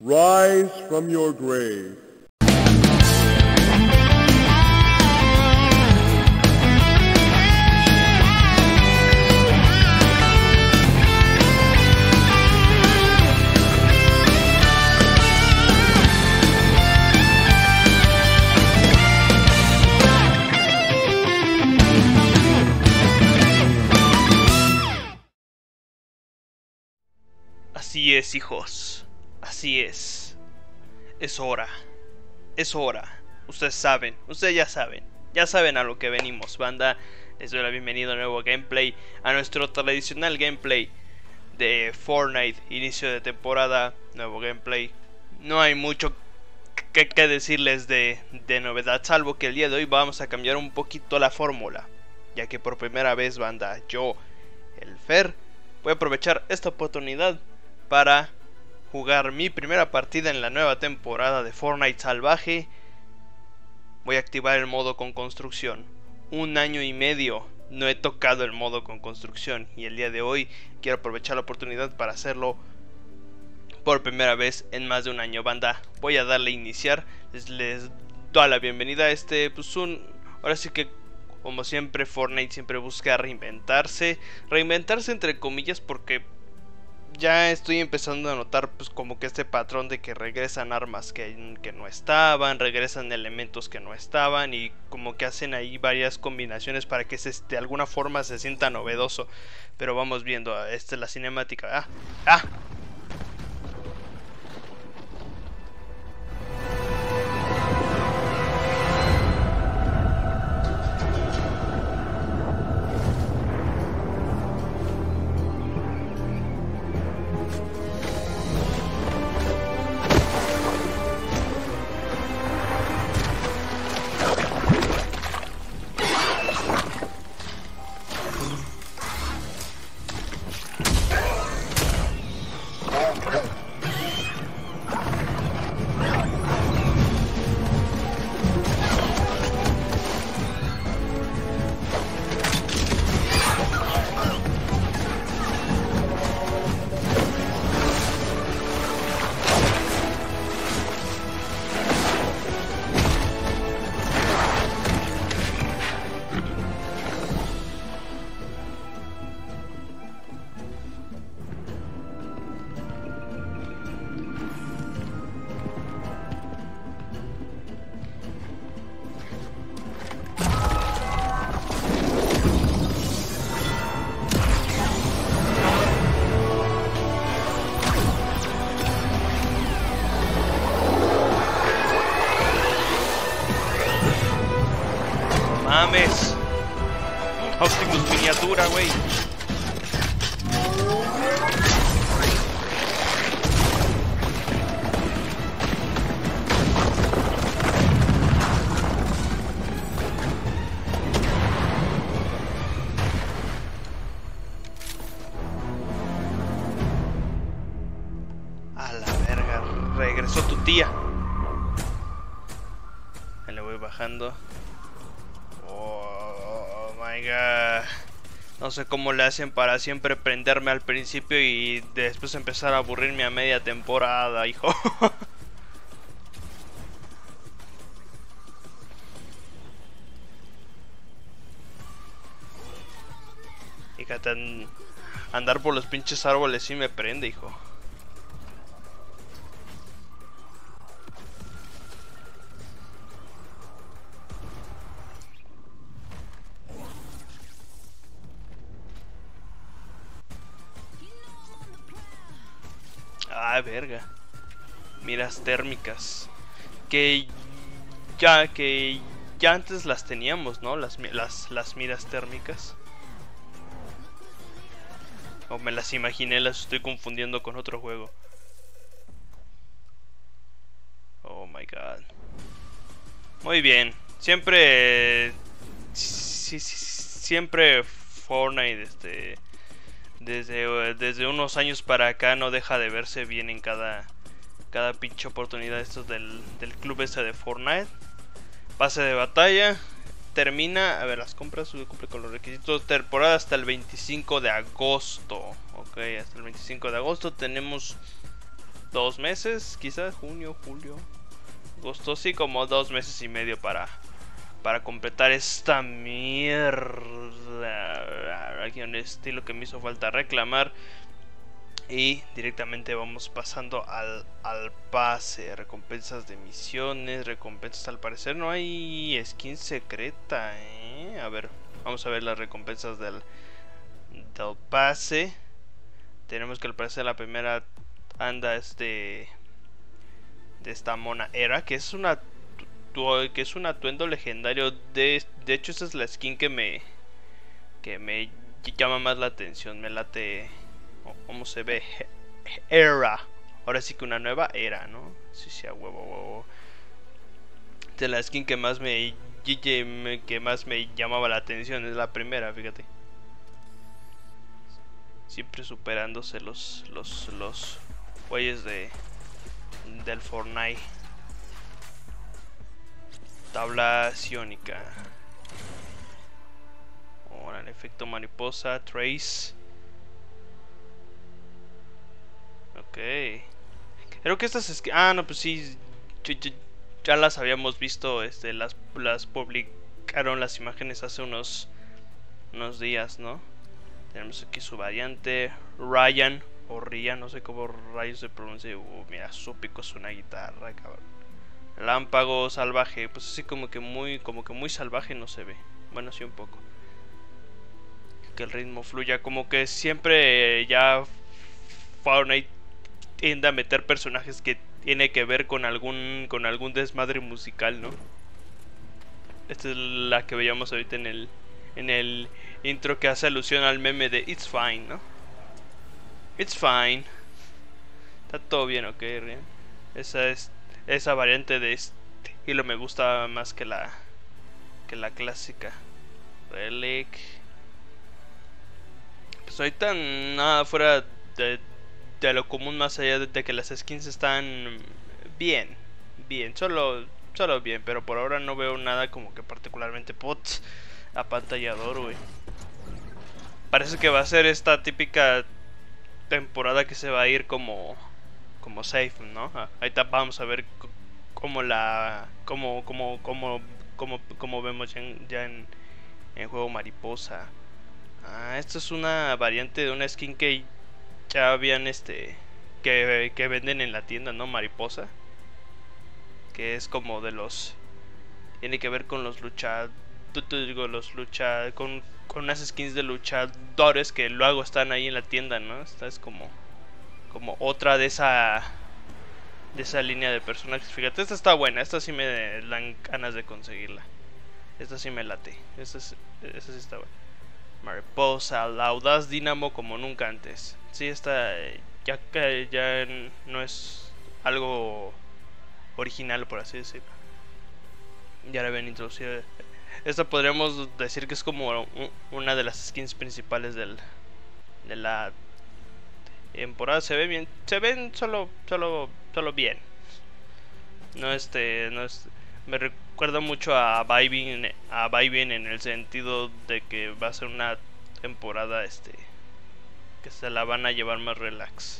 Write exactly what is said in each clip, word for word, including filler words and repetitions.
Rise from your grave. Así es, hijos. Así es. Es hora. Es hora. Ustedes saben. Ustedes ya saben. Ya saben a lo que venimos, banda. Les doy la bienvenida a un nuevo gameplay. A nuestro tradicional gameplay de Fortnite. Inicio de temporada. Nuevo gameplay. No hay mucho que, que decirles de, de novedad. Salvo que el día de hoy vamos a cambiar un poquito la fórmula. Ya que por primera vez, banda, yo, el Fer, voy a aprovechar esta oportunidad para jugar mi primera partida en la nueva temporada de Fortnite Salvaje. Voy a activar el modo con construcción. Un año y medio no he tocado el modo con construcción y el día de hoy quiero aprovechar la oportunidad para hacerlo por primera vez en más de un año, banda. Voy a darle a iniciar. Les, les doy la bienvenida a este, pues un... Ahora sí que, como siempre, Fortnite siempre busca reinventarse. Reinventarse entre comillas, porque ya estoy empezando a notar pues como que este patrón de que regresan armas que, que no estaban, regresan elementos que no estaban y como que hacen ahí varias combinaciones para que se, de alguna forma se sienta novedoso. Pero vamos viendo, esta es la cinemática. ¡Ah! ¡Ah! Mames. Optimus miniatura, güey. A la verga, regresó tu tía. Ahí le voy bajando. Oh my god. No sé cómo le hacen para siempre prenderme al principio y después empezar a aburrirme a media temporada, hijo. Fíjate, andar por los pinches árboles sí me prende, hijo. Ah, verga. Miras térmicas. Que ya, que ya antes las teníamos, ¿no? Las, las, las miras térmicas. O me las imaginé, las estoy confundiendo con otro juego. Oh my god. Muy bien. Siempre... Sí, sí, siempre Fortnite, este... Desde, desde unos años para acá no deja de verse bien en cada cada pinche oportunidad estos del, del club este de Fortnite. Pase de batalla. Termina, a ver, las compras, cumple con los requisitos. Temporada hasta el veinticinco de agosto. Ok, hasta el veinticinco de agosto tenemos dos meses, quizás junio, julio, agosto, sí, como dos meses y medio para para completar esta mierda. Aquí un estilo que me hizo falta reclamar. Y directamente vamos pasando al, al pase. Recompensas de misiones, recompensas. Al parecer no hay skin secreta, ¿eh? A ver, vamos a ver las recompensas del, del pase. Tenemos que al parecer la primera anda es de, de esta mona Era, que es una que es un atuendo legendario. De, de hecho esta es la skin que me que me llama más la atención. Me late cómo se ve. Era, ahora sí que una nueva era, ¿no? Sí, sí, a huevo, huevo. De la skin que más me que más me llamaba la atención es la primera, fíjate. Siempre superándose los los los güeyes de del Fortnite. Tabla ciónica. Ahora el efecto mariposa, trace. Ok. Creo que estas es que ah, no, pues sí, ya las habíamos visto, este, las las publicaron las imágenes hace unos unos días, ¿no? Tenemos aquí su variante Ryan o Ryan, no sé cómo rayos se pronuncia. Uh, mira, su pico es una guitarra, cabrón. Lámpago salvaje, pues así como que muy como que muy salvaje no se ve. Bueno, sí un poco. Que el ritmo fluya, como que siempre ya Fortnite tiende a meter personajes que tiene que ver con algún con algún desmadre musical, ¿no? Esta es la que veíamos ahorita en el en el intro, que hace alusión al meme de It's Fine, ¿no? It's fine. Está todo bien, ok, Rian. Esa es esa variante de estilo me gusta más que la que la clásica. Relic. Pues ahorita nada fuera de, de lo común, más allá de, de que las skins están bien, bien, solo solo bien, pero por ahora no veo nada como que particularmente putz apantallador, güey. Parece que va a ser esta típica temporada que se va a ir como como safe, ¿no? Ahorita vamos a ver cómo la como como como como como vemos ya en, ya en, en juego mariposa. Ah, esto es una variante de una skin que ya habían este que, que venden en la tienda, ¿no? Mariposa, que es como de los tiene que ver con los luchadores, digo, los lucha con con unas skins de luchadores que luego están ahí en la tienda, ¿no? Esta es como como otra de esa de esa línea de personajes. Fíjate, esta está buena, esta sí me dan ganas de conseguirla. Esta sí me late. Esta, es, esta sí está buena. Mariposa, la audaz Dínamo como nunca antes. Sí, esta ya que ya no es algo original, por así decirlo. Ya la habían introducido. Esta podríamos decir que es como una de las skins principales del de la temporada. Se ve bien, se ven solo solo solo bien. No este no es me recuerda mucho a Vibing a Vibing en el sentido de que va a ser una temporada este que se la van a llevar más relax.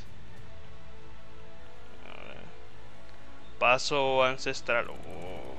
Paso ancestral. Uf.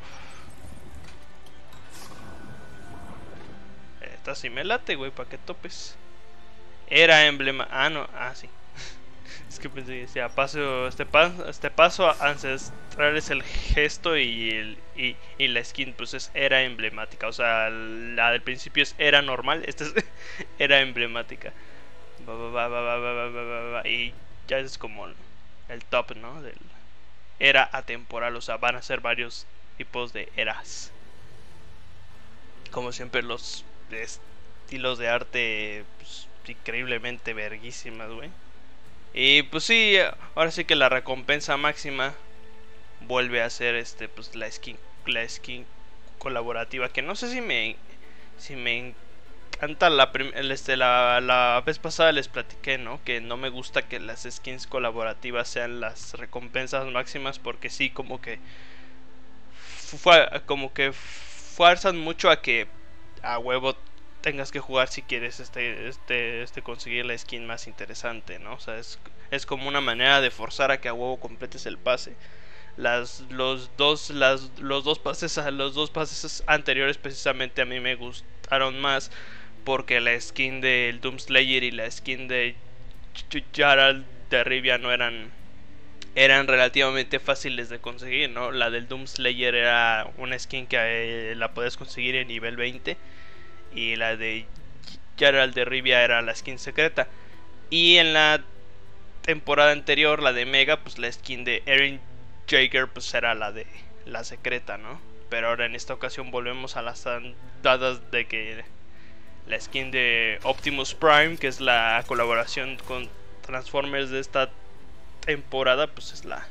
Esta sí me late, güey, para que topes. Era emblema. Ah, no, ah, sí. Es que pensé que decía paso, este, paso, este paso ancestral es el gesto y, el, y, y la skin pues es era emblemática. O sea, la del principio es era normal, esta es era emblemática. Va, va, va, va, va, va, va, va, y ya es como el top, ¿no? Del era atemporal, o sea, van a ser varios tipos de eras. Como siempre los estilos de arte pues, increíblemente verguísimas, güey. Y pues sí, ahora sí que la recompensa máxima vuelve a ser este pues la skin la skin colaborativa, que no sé si me si me encanta la este la, la vez pasada les platiqué, ¿no? Que no me gusta que las skins colaborativas sean las recompensas máximas, porque sí como que fue como que fuerzan mucho a que a huevo tengas que jugar si quieres este este este conseguir la skin más interesante, ¿no? O sea, es, Es como una manera de forzar a que a huevo completes el pase. Las, los dos, las, los dos pases, los dos pases anteriores precisamente a mí me gustaron más porque la skin del Doomslayer y la skin de Geralt de Rivia no eran eran relativamente fáciles de conseguir, ¿no? La del Doomslayer era una skin que eh, la puedes conseguir en nivel veinte y la de Geralt de Rivia era la skin secreta. Y en la temporada anterior, la de Mega, pues la skin de Eren Jaeger pues era la de la secreta, ¿no? Pero ahora en esta ocasión volvemos a las andadas de que la skin de Optimus Prime, que es la colaboración con Transformers de esta temporada, pues es la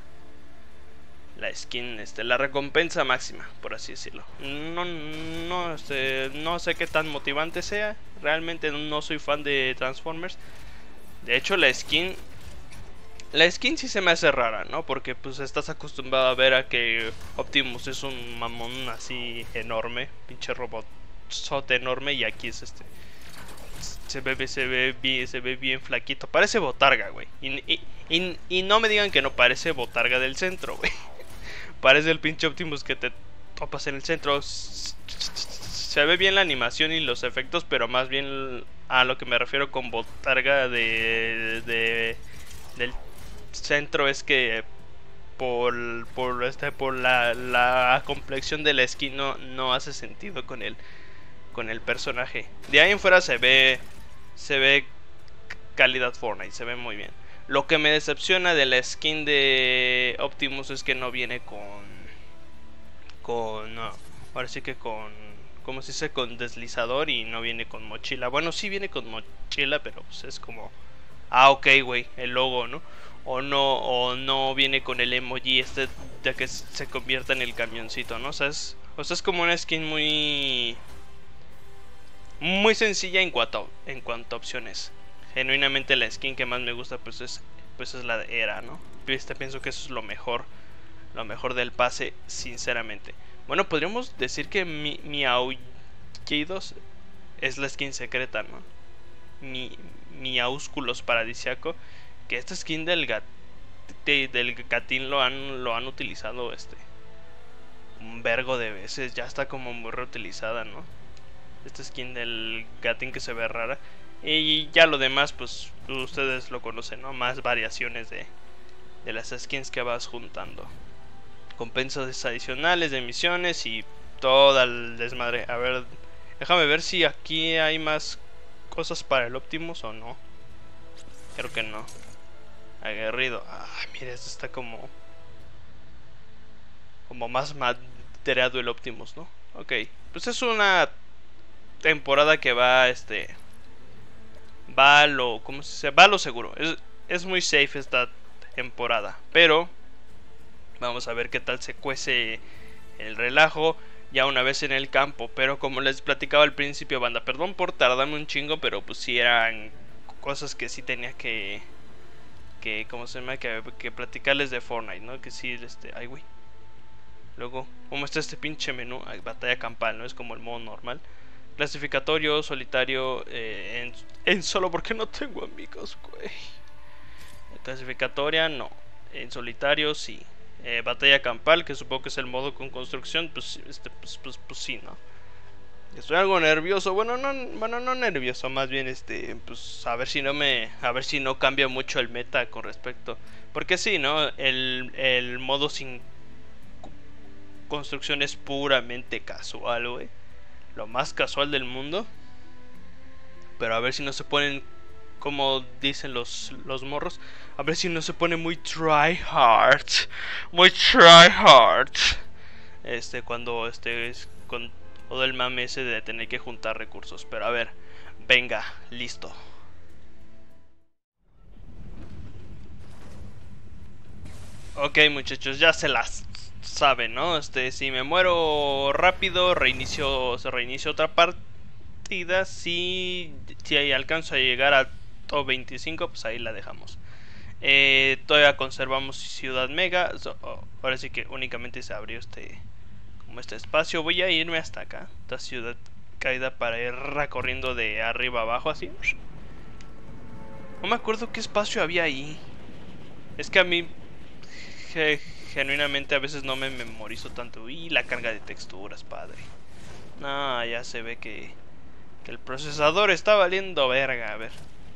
la skin, este, la recompensa máxima, por así decirlo. No, no, este, no sé qué tan motivante sea. Realmente no soy fan de Transformers. De hecho, la skin La skin sí se me hace rara, ¿no? Porque pues estás acostumbrado a ver a que Optimus es un mamón así enorme, pinche robotzote enorme, y aquí es este se ve se ve bien, se ve bien flaquito, parece botarga, güey. Y, y, y, y no me digan que no parece botarga del centro, güey. Parece el pinche Optimus que te topas en el centro. Se ve bien la animación y los efectos, pero más bien a lo que me refiero con botarga de, de del centro es que por por este por la, la complexión de la skin no, no hace sentido con el con el personaje. De ahí en fuera se ve se ve calidad Fortnite, se ve muy bien. Lo que me decepciona de la skin de Optimus es que no viene con con no, ahora sí que con como se dice, con deslizador, y no viene con mochila. Bueno, sí viene con mochila, pero pues es como ah, ok, güey, el logo, ¿no? O no, o no viene con el emoji este de que se convierta en el camioncito, ¿no? O sea, es, o sea, es como una skin muy muy sencilla en cuanto, en cuanto a opciones. Genuinamente la skin que más me gusta pues es, pues es la de Hera, ¿no? Este, pienso que eso es lo mejor, lo mejor del pase, sinceramente. Bueno, podríamos decir que mi, mi Aullidos es la skin secreta, ¿no? Mi, mi Ausculos paradisiaco. Que esta skin del, gat, de, del gatín lo han, lo han utilizado este un vergo de veces. Ya está como muy reutilizada, ¿no? Esta skin del gatín que se ve rara. Y ya lo demás, pues ustedes lo conocen, ¿no? Más variaciones de, de las skins que vas juntando. Compensas adicionales de misiones y todo el desmadre. A ver, déjame ver si aquí hay más cosas para el Optimus o no. Creo que no. Aguerrido. Ah, mira, esto está como como más maderado el Optimus, ¿no? Ok, pues es una temporada que va, este va a lo, ¿cómo se dice? Va a lo seguro. Es, es muy safe esta temporada, pero vamos a ver qué tal se cuece el relajo ya una vez en el campo. Pero como les platicaba al principio, banda, perdón por tardarme un chingo, pero pues sí eran cosas que sí tenía que que como se llama que, que platicarles de Fortnite, ¿no? Que sí, este, ay güey. Luego, ¿cómo está este pinche menú? Ay, batalla campal, ¿no? Es como el modo normal. Clasificatorio, solitario, eh, en, en solo porque no tengo amigos, güey. Clasificatoria, no. En solitario, sí. Eh, batalla campal, que supongo que es el modo con construcción, pues, este, pues, pues, pues sí, ¿no? Estoy algo nervioso, bueno no, bueno no nervioso, más bien este, pues a ver si no me, a ver si no cambia mucho el meta con respecto, porque sí, ¿no? El, el modo sin construcción es puramente casual, güey, lo más casual del mundo, pero a ver si no se ponen, como dicen los, los morros, a ver si no se pone muy try hard, muy try hard, este, cuando este es con todo el mame ese de tener que juntar recursos. Pero a ver, venga, listo. Ok, muchachos, ya se las saben, ¿no? Este, si me muero rápido, reinicio, se reinicia otra partida. Si, si alcanzo a llegar a top veinticinco, pues ahí la dejamos. Eh, todavía conservamos Ciudad Mega. So, oh, ahora sí que únicamente se abrió este este espacio. Voy a irme hasta acá, esta ciudad caída, para ir recorriendo de arriba abajo así. No me acuerdo qué espacio había ahí. Es que a mí ge genuinamente a veces no me memorizo tanto. Y la carga de texturas, padre. No, ya se ve que, que el procesador está valiendo verga. A ver.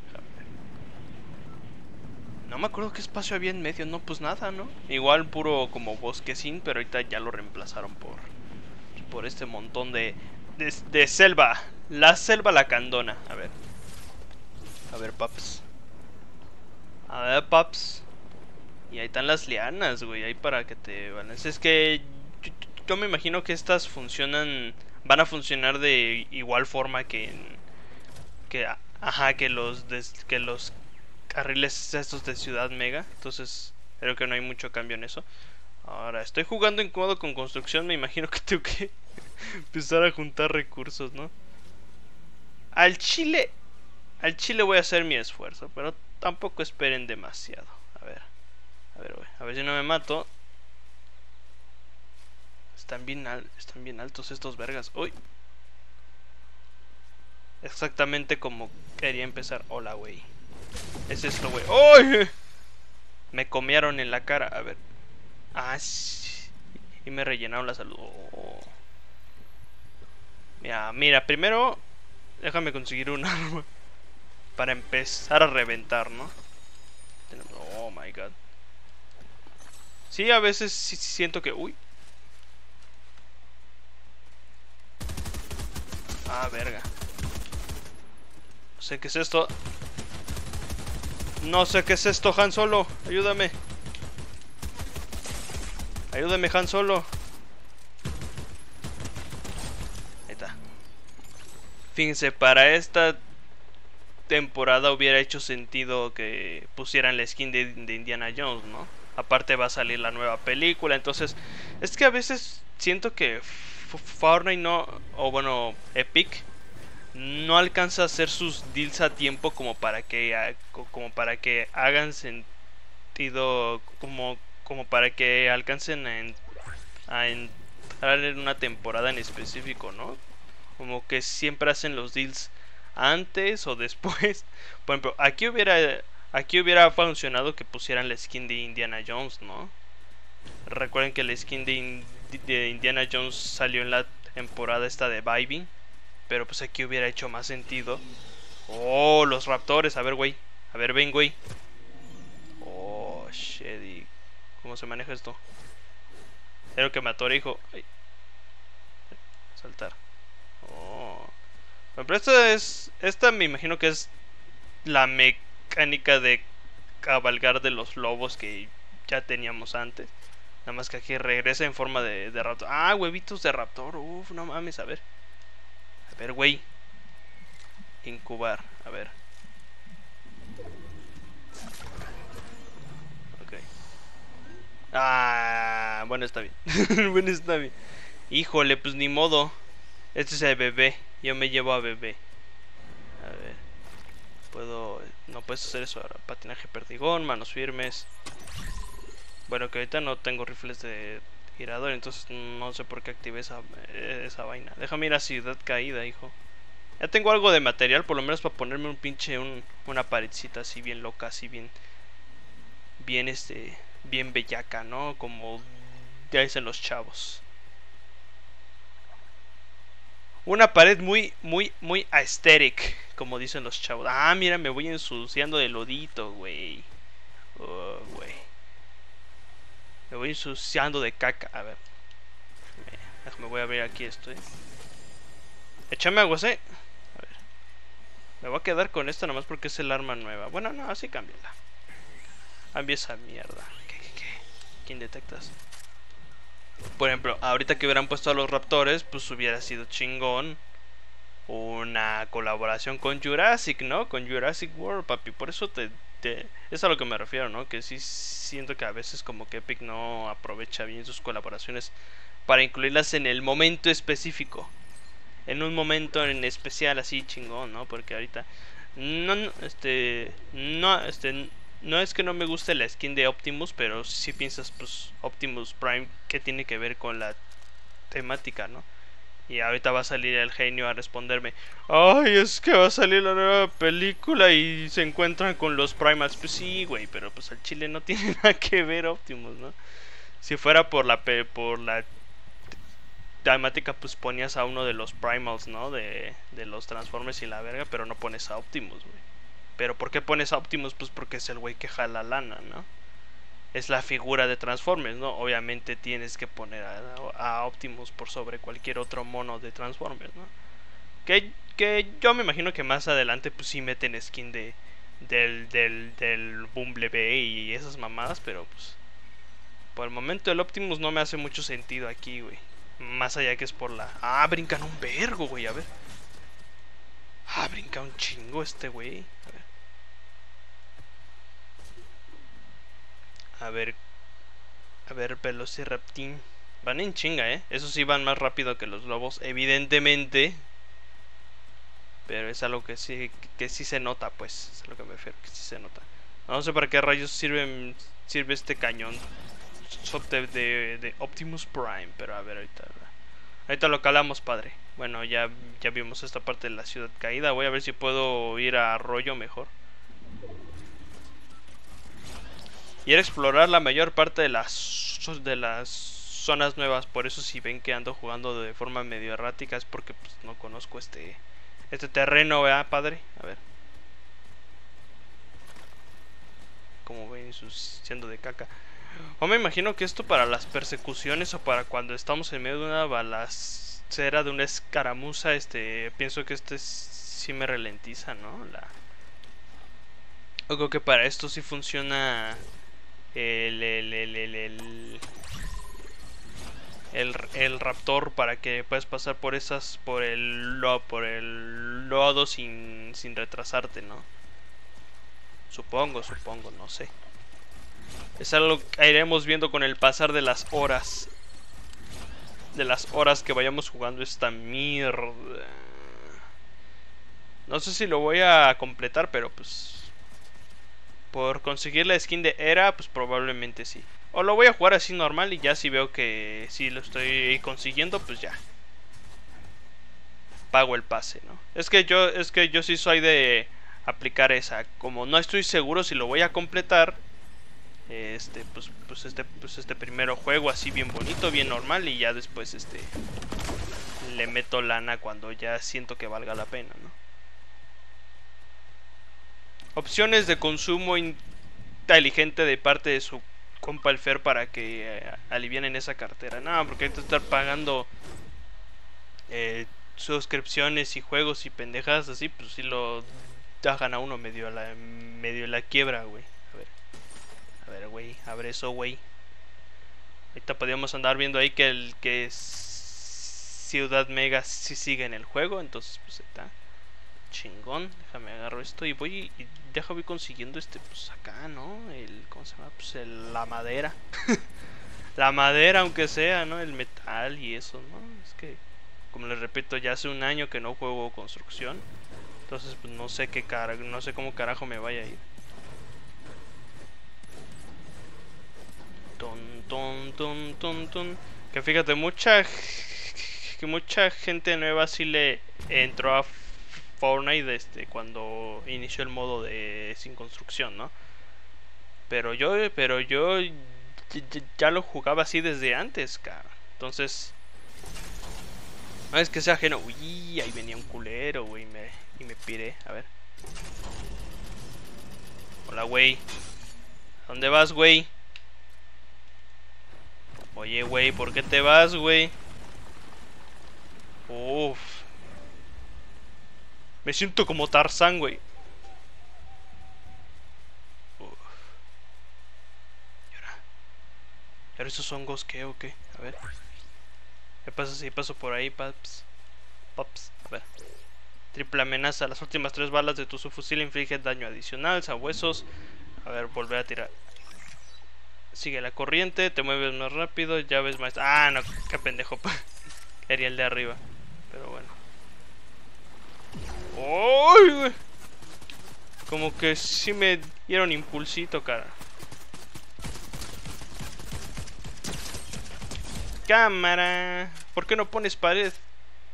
No me acuerdo qué espacio había en medio. No, pues nada, ¿no? Igual puro como bosquecín, pero ahorita ya lo reemplazaron por, por este montón de, de, de selva. La selva lacandona. A ver. A ver, paps. A ver, paps. Y ahí están las lianas, güey. Ahí para que te balances. Es que yo, yo me imagino que estas funcionan. Van a funcionar de igual forma que. Que. Ajá, que los. Des, que los carriles estos de Ciudad Mega. Entonces, creo que no hay mucho cambio en eso. Ahora, estoy jugando en modo con construcción. Me imagino que tengo que empezar a juntar recursos, ¿no? Al chile. Al chile voy a hacer mi esfuerzo. Pero tampoco esperen demasiado. A ver. A ver, güey. A ver si no me mato. Están bien, al están bien altos estos vergas. Uy. Exactamente como quería empezar. Hola, güey. Es esto, güey. ¡Uy! Me comieron en la cara. A ver. Ah, sí. Y me rellenaron la salud. Oh. Mira, mira. Primero, déjame conseguir un arma para empezar a reventar, ¿no? Oh, my God. Sí, a veces sí siento que... Uy. Ah, verga. No sé qué es esto. No sé qué es esto, Han Solo. Ayúdame. Ayúdame, Han Solo. Ahí está. Fíjense, para esta temporada hubiera hecho sentido que pusieran la skin de, de Indiana Jones, ¿no? Aparte va a salir la nueva película. Entonces, es que a veces siento que Fortnite no... O bueno, Epic no alcanza a hacer sus deals a tiempo como para que como para que hagan sentido, como como para que alcancen a, en, a entrar en una temporada en específico, ¿no? Como que siempre hacen los deals antes o después. Por ejemplo, aquí hubiera aquí hubiera funcionado que pusieran la skin de Indiana Jones, ¿no? Recuerden que la skin de, de Indiana Jones salió en la temporada esta de Vibing. Pero pues aquí hubiera hecho más sentido. Oh, los raptores. A ver, güey. A ver, ven, güey. Oh, shit. ¿Cómo se maneja esto? Creo que me atoré, hijo. Ay. Saltar. Oh. Bueno, pero esta es... Esta me imagino que es la mecánica de cabalgar de los lobos que ya teníamos antes. Nada más que aquí regresa en forma de, de raptor. Ah, huevitos de raptor. Uf, no mames, a ver. A ver, güey. Incubar, a ver. Ok. Ah, bueno, está bien. Bueno, está bien. Híjole, pues ni modo. Este es el bebé. Yo me llevo a bebé. A ver. Puedo... No puedes hacer eso ahora. Patinaje perdigón, manos firmes. Bueno, que ahorita no tengo rifles de girador. Entonces no sé por qué activé esa, esa vaina. Déjame ir a Ciudad Caída, hijo. Ya tengo algo de material, por lo menos para ponerme un pinche un, una paredcita así bien loca, así bien bien este bien bellaca, ¿no? Como ya dicen los chavos. Una pared muy muy muy aesthetic, como dicen los chavos. Ah, mira, me voy ensuciando de lodito, güey. Oh, güey. Me voy ensuciando de caca, a ver. Me voy a ver aquí esto, ¿eh? Échame agua, ¿eh? Me voy a quedar con esta nomás porque es el arma nueva. Bueno, no, así cámbiala. Cambia esa mierda. ¿Qué, qué, qué? ¿Quién detectas? Por ejemplo, ahorita que hubieran puesto a los raptores, pues hubiera sido chingón una colaboración con Jurassic, ¿no? Con Jurassic World, papi. Por eso te, te... es a lo que me refiero, ¿no? Que sí siento que a veces como que Epic no aprovecha bien sus colaboraciones para incluirlas en el momento específico. En un momento en especial así chingón, ¿no? Porque ahorita no, este no este no es que no me guste la skin de Optimus, pero si piensas pues Optimus Prime, ¿qué tiene que ver con la temática, no? Y ahorita va a salir el genio a responderme: ay, es que va a salir la nueva película y se encuentran con los Primals. Pues sí, güey, pero pues al chile no tiene nada que ver Optimus, ¿no? Si fuera por la por la temática, pues ponías a uno de los Primals, ¿no? De, de los Transformers y la verga, pero no pones a Optimus, güey. Pero ¿por qué pones a Optimus? Pues porque es el güey que jala lana, ¿no? Es la figura de Transformers, ¿no? Obviamente tienes que poner a, a Optimus por sobre cualquier otro mono de Transformers, ¿no? Que, que yo me imagino que más adelante pues sí meten skin de del, del, del Bumblebee y esas mamadas, pero pues por el momento el Optimus no me hace mucho sentido aquí, güey. Más allá que es por la... Ah, brincan un vergo, güey, a ver. Ah, brinca un chingo este güey. A ver. A ver, a ver, Velociraptor. Van en chinga, eh. Eso sí, van más rápido que los lobos, evidentemente. Pero es algo que sí, que sí se nota, pues. Es a lo que me refiero, que sí se nota. No sé para qué rayos sirve, sirve este cañón de, de, de Optimus Prime. Pero a ver, ahorita, ahorita lo calamos, padre. Bueno, ya, ya vimos esta parte de la ciudad caída. Voy a ver si puedo ir a Arroyo mejor. Y era explorar la mayor parte de las de las zonas nuevas. Por eso si ven que ando jugando de forma medio errática es porque pues, no conozco este este terreno, ¿verdad, padre? A ver. Como ven, siendo de caca. O me imagino que esto para las persecuciones o para cuando estamos en medio de una balacera, de una escaramuza, este, pienso que este sí me ralentiza, ¿no? La... Yo creo que para esto sí funciona el el el el el, el, el raptor, para que puedas pasar por esas, por el lo, por el lodo sin sin retrasarte, ¿no? Supongo, supongo, no sé. Es algo que iremos viendo con el pasar de las horas. De las horas que vayamos jugando esta mierda. No sé si lo voy a completar, pero pues por conseguir la skin de Hera, pues probablemente sí. O lo voy a jugar así normal y ya si veo que sí lo estoy consiguiendo, pues ya pago el pase, ¿no? Es que yo, es que yo sí soy de aplicar esa. Como no estoy seguro si lo voy a completar, este, pues, pues este, pues este primero juego así bien bonito, bien normal, y ya después este le meto lana cuando ya siento que valga la pena, ¿no? Opciones de consumo inteligente de parte de su compa el Fer para que eh, alivianen esa cartera. No, porque hay que estar pagando eh, suscripciones y juegos y pendejadas así, pues si lo dejan a uno medio a la, medio la quiebra, güey. A ver, a ver, güey, abre eso, güey. Ahorita podríamos andar viendo ahí que el que es Ciudad Mega sí sigue en el juego, entonces pues está chingón. Déjame agarro esto y voy y deja voy consiguiendo este pues acá, ¿no? El ¿cómo se llama? Pues el, la madera. La madera, aunque sea, ¿no? El metal y eso, ¿no? Es que como les repito, ya hace un año que no juego construcción. Entonces pues no sé qué cara, no sé cómo carajo me vaya a ir. Ton ton ton ton ton. Que fíjate, mucha que mucha gente nueva sí le entró a Fortnite este, cuando inició el modo de sin construcción, ¿no? Pero yo, pero yo ya lo jugaba así desde antes, cara. Entonces, no es que sea ajeno. Uy, ahí venía un culero, güey, me, y me piré. A ver. Hola, güey. ¿Dónde vas, güey? Oye, güey, ¿por qué te vas, güey? Uff. Me siento como Tarzán, güey. Uf. ¿Y ahora? ¿Y ahora esos hongos qué o qué? A ver. ¿Qué pasa si paso por ahí, paps? Paps. A ver. Triple amenaza. Las últimas tres balas de tu subfusil infligen daño adicional. Sabuesos. A ver, volver a tirar. Sigue la corriente. Te mueves más rápido. Llaves más. Ah, no. Qué pendejo. Quería el de arriba. Pero bueno. ¡Uy, güey! Como que sí me dieron impulsito, cara. Cámara. ¿Por qué no pones pared?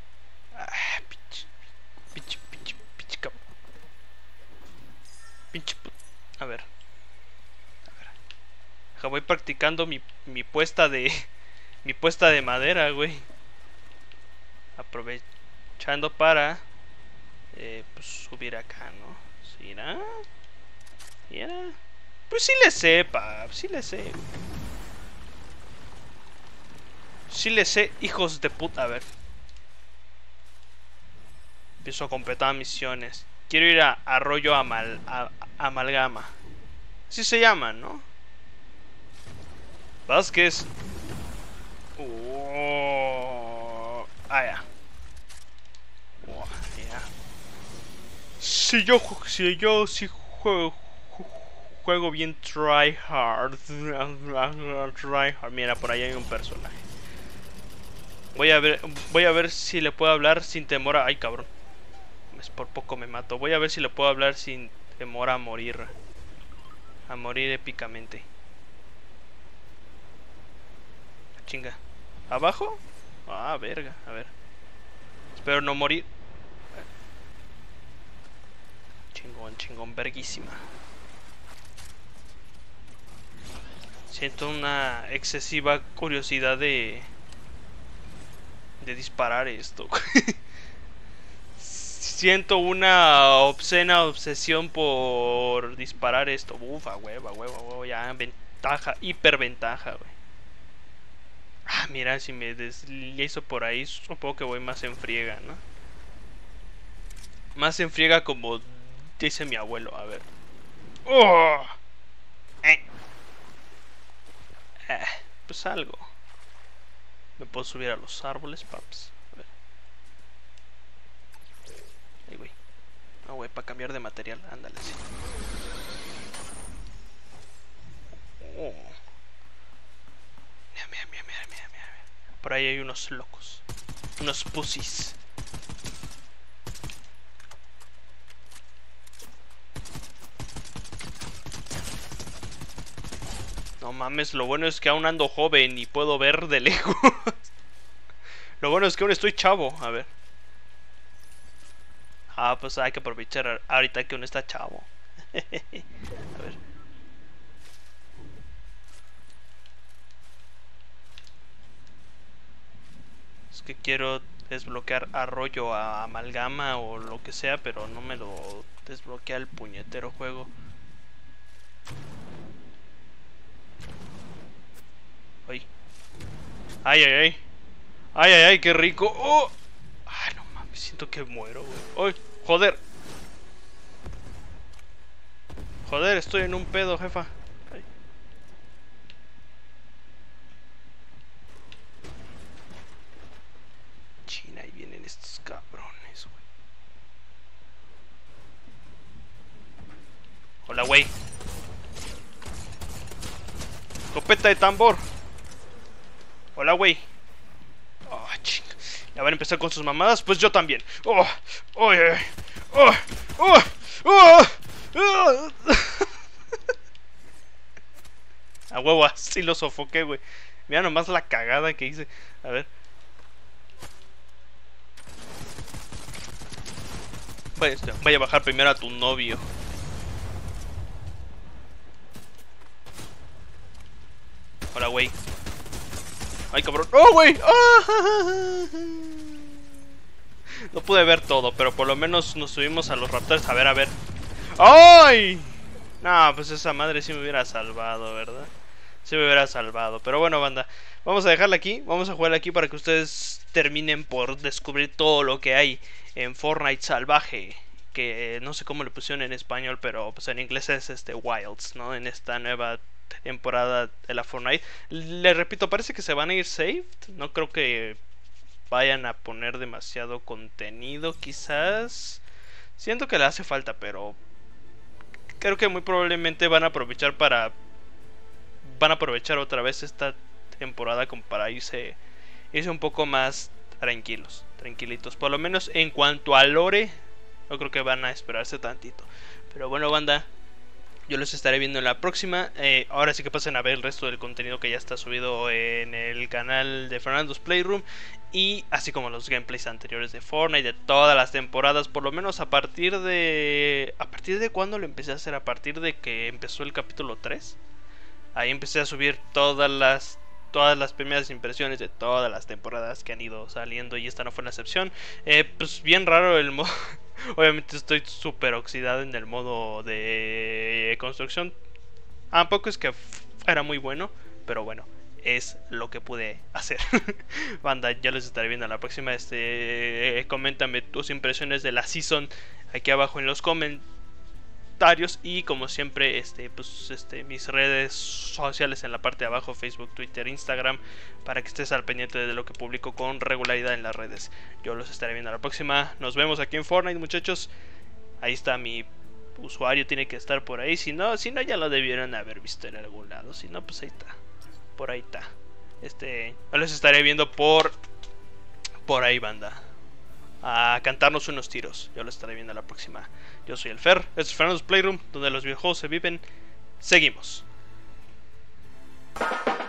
Deja, voy practicando mi, mi puesta de... Mi puesta de madera, güey. Aprovechando para... Eh, pues subir acá, ¿no? ¿Sí, era? ¿Sí era? Pues sí le sé, pap. Sí le sé. Sí le sé, hijos de puta. A ver. Empiezo a completar misiones. Quiero ir a Arroyo Amal, a, a, Amalgama. Así se llama, ¿no? Vázquez. Oh. Ah, ya. Oh, ya. Si yo, si yo, si juego, juego bien try hard. Try hard. Mira, por ahí hay un personaje. Voy a ver, voy a ver si le puedo hablar sin temor a... Ay, cabrón. Por poco me mato. Voy a ver si le puedo hablar sin temor a morir. A morir épicamente. Chinga. ¿Abajo? Ah, verga. A ver. Espero no morir. Chingón, chingón, verguísima. Siento una excesiva curiosidad de... De disparar esto. Siento una obscena obsesión por disparar esto. Ufa, hueva, hueva, hueva. Ya, ventaja, hiperventaja, güey. Ah, mira, si me deslizo por ahí, supongo que voy más en friega, ¿no? Más en friega como dice mi abuelo, a ver. ¡Oh! Eh. Eh, pues algo. Me puedo subir a los árboles, paps. A ver. Ahí, güey. No, güey, para cambiar de material. Ándale, sí. Oh. Mira, mira, mira, mira, mira, mira. Por ahí hay unos locos. Unos pussies. No mames, lo bueno es que aún ando joven y puedo ver de lejos. Lo bueno es que aún estoy chavo. A ver. Ah, pues hay que aprovechar ahorita que uno está chavo. A ver. Es que quiero desbloquear Arroyo a Amalgama o lo que sea, pero no me lo desbloquea el puñetero juego. Ay. Ay, ay, ay. Ay, ay, ay, qué rico. Oh. Ay, no mames, siento que muero, güey. Ay, joder. Joder, estoy en un pedo, jefa. Ay. China, ahí vienen estos cabrones, güey. Hola, güey. Escopeta de tambor. Hola, güey. Oh, chinga. Ya van a empezar con sus mamadas, pues yo también. Oh, oh, oh, oh, oh, oh, oh. A huevo, así lo sofoqué, güey. Mira nomás la cagada que hice. A ver. Vaya, vaya a bajar primero a tu novio. Hola, güey. Ay, cabrón. ¡Oh, güey! ¡Oh! No pude ver todo, pero por lo menos nos subimos a los raptores. A ver, a ver. ¡Ay! No, pues esa madre sí me hubiera salvado, ¿verdad? Sí me hubiera salvado. Pero bueno, banda, vamos a dejarla aquí. Vamos a jugar aquí para que ustedes terminen por descubrir todo lo que hay en Fortnite salvaje. Que no sé cómo le pusieron en español, pero pues en inglés es este Wilds, ¿no? En esta nueva temporada de la Fortnite. Le repito, parece que se van a ir saved. No creo que vayan a poner demasiado contenido, quizás. Siento que le hace falta, pero creo que muy probablemente van a aprovechar para van a aprovechar otra vez esta temporada como para irse irse un poco más tranquilos, tranquilitos. Por lo menos en cuanto a lore, no creo que van a esperarse tantito. Pero bueno, banda, yo los estaré viendo en la próxima. Eh, ahora sí que pasen a ver el resto del contenido que ya está subido en el canal de Fernando's Playroom. Y así como los gameplays anteriores de Fortnite, de todas las temporadas. Por lo menos a partir de... ¿A partir de cuándo lo empecé a hacer? A partir de que empezó el capítulo tres. Ahí empecé a subir todas las todas las primeras impresiones de todas las temporadas que han ido saliendo, y esta no fue la excepción. Eh, pues bien raro el modo. Obviamente estoy súper oxidado en el modo de construcción. Tampoco es que era muy bueno, pero bueno, es lo que pude hacer. Banda, ya les estaré viendo a la próxima. Este, eh, coméntame tus impresiones de la season aquí abajo en los comentarios. Y como siempre, este, pues, este, mis redes sociales en la parte de abajo: Facebook, Twitter, Instagram, para que estés al pendiente de lo que publico con regularidad en las redes. Yo los estaré viendo a la próxima. Nos vemos aquí en Fortnite, muchachos. Ahí está mi usuario, tiene que estar por ahí. Si no, si no ya lo debieron haber visto en algún lado. Si no, pues ahí está. Por ahí está. Este, yo los estaré viendo por por ahí, banda, a cantarnos unos tiros. Yo lo estaré viendo a la próxima. Yo soy el Fer, esto es Fernando's Playroom, donde los videojuegos se viven. Seguimos.